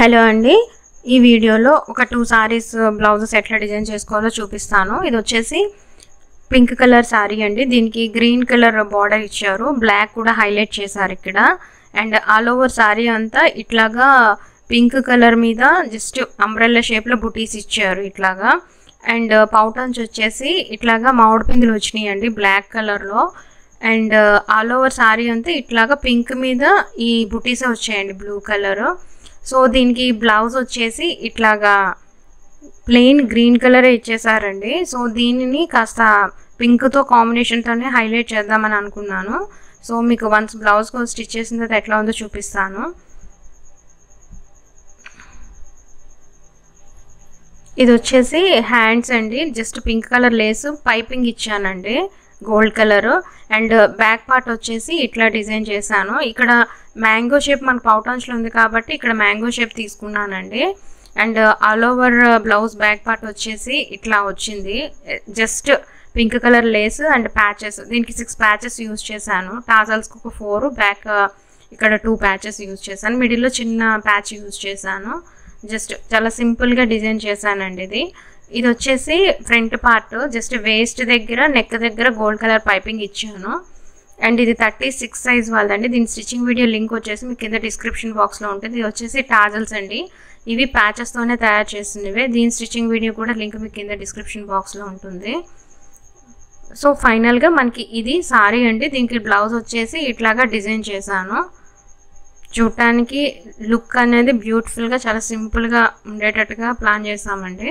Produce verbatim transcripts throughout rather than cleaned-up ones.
Hello అండి, ఈ వీడియోలో ఒక టూ సారీస్ బ్లౌజెస్ ఎట్లా డిజైన్ చేసుకోవాలో చూపిస్తాను. ఇది వచ్చేసి పింక్ కలర్ సారీ అండి. దీనికి గ్రీన్ కలర్ బార్డర్ ఇచ్చారు, బ్లాక్ కూడా హైలైట్ చేశారు ఇక్కడ. అండ్ ఆల్ ఓవర్ సారీ అంతా ఇట్లాగా పింక్ కలర్ మీద జస్ట్ అంబ్రెల్లా షేప్లో బుటీస్ ఇచ్చారు ఇట్లాగా. అండ్ పౌటన్స్ వచ్చేసి ఇట్లాగా మామిడి పిందులు వచ్చినాయి అండి బ్లాక్ కలర్లో. అండ్ ఆల్ ఓవర్ సారీ అంతా ఇట్లాగా పింక్ మీద ఈ బుటీసే వచ్చాయండి బ్లూ కలర్. సో దీనికి బ్లౌజ్ వచ్చేసి ఇట్లాగా ప్లెయిన్ గ్రీన్ కలరే ఇచ్చేసారండి. సో దీనిని కాస్త పింక్తో కాంబినేషన్తోనే హైలైట్ చేద్దామని అనుకున్నాను. సో మీకు వన్స్ బ్లౌజ్ స్టిచ్ చేసిన తర్వాత ఎట్లా ఉందో చూపిస్తాను. ఇది వచ్చేసి హ్యాండ్స్ అండి, just pink colour lace piping ఇచ్చానండి gold colour. And back part వచ్చేసి ఇట్లా డిజైన్ చేశాను. ఇక్కడ మ్యాంగో షేప్ మనకు పౌటాన్స్లో ఉంది కాబట్టి ఇక్కడ మ్యాంగో షేప్ తీసుకున్నానండి. And all over blouse back part వచ్చేసి ఇట్లా వచ్చింది, just pink colour lace and patches. దీనికి సిక్స్ ప్యాచెస్ యూజ్ చేశాను, టాజల్స్కి ఒక ఫోర్, బ్యాక్ ఇక్కడ టూ ప్యాచెస్ యూజ్ చేశాను, మిడిల్లో చిన్న ప్యాచ్ యూజ్ చేశాను. జస్ట్ చాలా సింపుల్గా డిజైన్ చేశానండి ఇది. ఇది వచ్చేసి ఫ్రంట్ పార్ట్, జస్ట్ వేస్ట్ దగ్గర నెక్ దగ్గర గోల్డ్ కలర్ పైపింగ్ ఇచ్చాను. అండ్ ఇది థర్టీ సిక్స్ సైజ్ వాళ్ళండి. దీని స్టిచ్చింగ్ వీడియో లింక్ వచ్చేసి మీకు కింద డిస్క్రిప్షన్ బాక్స్లో ఉంటుంది. ఇది వచ్చేసి టాజల్స్ అండి, ఇవి ప్యాచెస్తోనే తయారు చేసినవే. దీని స్టిచ్చింగ్ వీడియో కూడా లింక్ మీకు కింద డిస్క్రిప్షన్ బాక్స్లో ఉంటుంది. సో ఫైనల్గా మనకి ఇది సారీ అండి. దీనికి బ్లౌజ్ వచ్చేసి ఇట్లాగా డిజైన్ చేశాను. చూడటానికి లుక్ అనేది బ్యూటిఫుల్గా చాలా సింపుల్గా ఉండేటట్టుగా ప్లాన్ చేసామండి.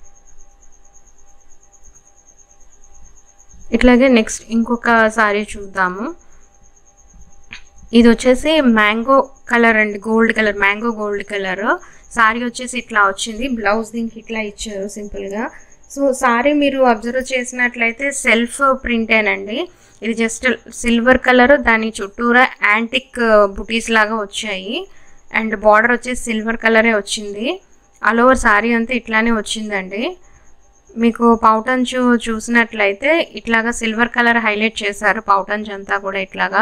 ఇట్లాగే నెక్స్ట్ ఇంకొక సారీ చూద్దాము. ఇది వచ్చేసి మ్యాంగో కలర్ అండి, gold colour, mango gold colour. Sari వచ్చేసి ఇట్లా వచ్చింది, బ్లౌజ్ దీనికి ఇట్లా ఇచ్చారు సింపుల్గా. సో సారీ మీరు అబ్జర్వ్ చేసినట్లయితే సెల్ఫ్ ప్రింటేనండి. ఇది జస్ట్ సిల్వర్ కలర్, దాని చుట్టూరా యాంటిక్ బుటీస్ లాగా వచ్చాయి. అండ్ బార్డర్ వచ్చేసి సిల్వర్ కలరే వచ్చింది. ఆల్ ఓవర్ సారీ అంతా ఇట్లానే వచ్చిందండి. మీకు పౌటంచ్ చూసినట్లయితే ఇట్లాగా సిల్వర్ కలర్ హైలైట్ చేశారు. పౌటంచ్ అంతా కూడా ఇట్లాగా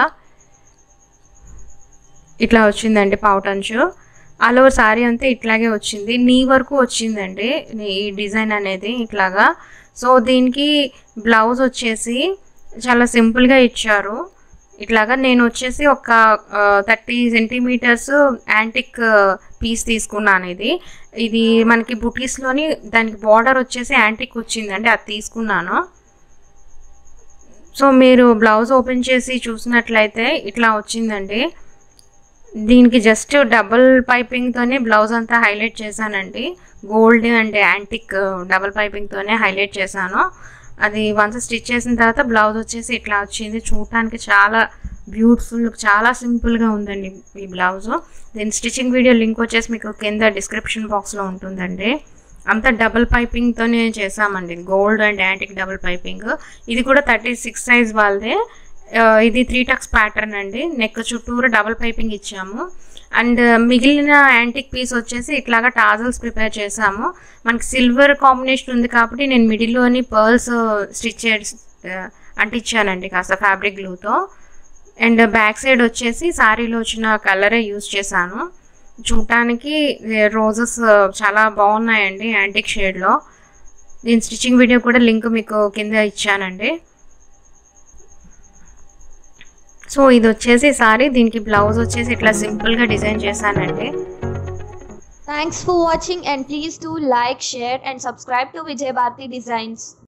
ఇట్లా వచ్చిందండి పౌటంచ్. ఆల్ ఓవర్ సారీ అంతా ఇట్లాగే వచ్చింది, నీ వరకు వచ్చిందండి ఈ డిజైన్ అనేది ఇట్లాగా. సో దీనికి బ్లౌజ్ వచ్చేసి చాలా సింపుల్గా ఇచ్చారు ఇట్లాగా. నేను వచ్చేసి ఒక థర్టీ సెంటీమీటర్స్ యాంటిక్ పీస్ తీసుకున్నాను. ఇది ఇది మనకి బుటీస్లోని దానికి బార్డర్ వచ్చేసి యాంటిక్ వచ్చిందండి, అది తీసుకున్నాను. సో మీరు బ్లౌజ్ ఓపెన్ చేసి చూసినట్లయితే ఇట్లా వచ్చిందండి. దీనికి జస్ట్ డబుల్ పైపింగ్తోనే బ్లౌజ్ అంతా హైలైట్ చేశానండి. గోల్డ్ అండ్ యాంటిక్ డబుల్ పైపింగ్తోనే హైలైట్ చేశాను. అది వన్స్ స్టిచ్ చేసిన తర్వాత బ్లౌజ్ వచ్చేసి ఇట్లా వచ్చింది. చూడటానికి చాలా బ్యూటిఫుల్, చాలా సింపుల్గా ఉందండి ఈ బ్లౌజ్. దీని స్టిచ్చింగ్ వీడియో లింక్ వచ్చేసి మీకు కింద డిస్క్రిప్షన్ బాక్స్లో ఉంటుందండి. అంతా డబుల్ పైపింగ్తోనే చేసామండి, gold and antique double piping. ఇది కూడా థర్టీ సిక్స్ సైజ్ వాళ్ళదే. ఇది త్రీ టక్స్ ప్యాటర్న్ అండి, నెక్ చుట్టూరు డబుల్ పైపింగ్ ఇచ్చాము. అండ్ మిగిలిన యాంటిక్ పీస్ వచ్చేసి ఇట్లాగా టాజల్స్ ప్రిపేర్ చేసాము. మనకి సిల్వర్ కాంబినేషన్ ఉంది కాబట్టి నేను మిడిల్లోని పర్ల్స్ స్టిచ్ అంటించానండి కాస్త ఫ్యాబ్రిక్ గ్లూతో. అండ్ బ్యాక్ సైడ్ వచ్చేసి సారీలో వచ్చిన కలరే యూజ్ చేశాను. చూడటానికి రోజెస్ చాలా బాగున్నాయండి యాంటిక్ షేడ్లో. దీని స్టిచ్చింగ్ వీడియో కూడా లింక్ మీకు కింద ఇచ్చానండి. సో ఇది వచ్చేసి సారీ, దీనికి బ్లౌజ్ వచ్చేసి ఇట్లా సింపుల్గా డిజైన్ చేశానండి. Thanks for watching and please do like, share and subscribe to Vijaya Bharati Designs.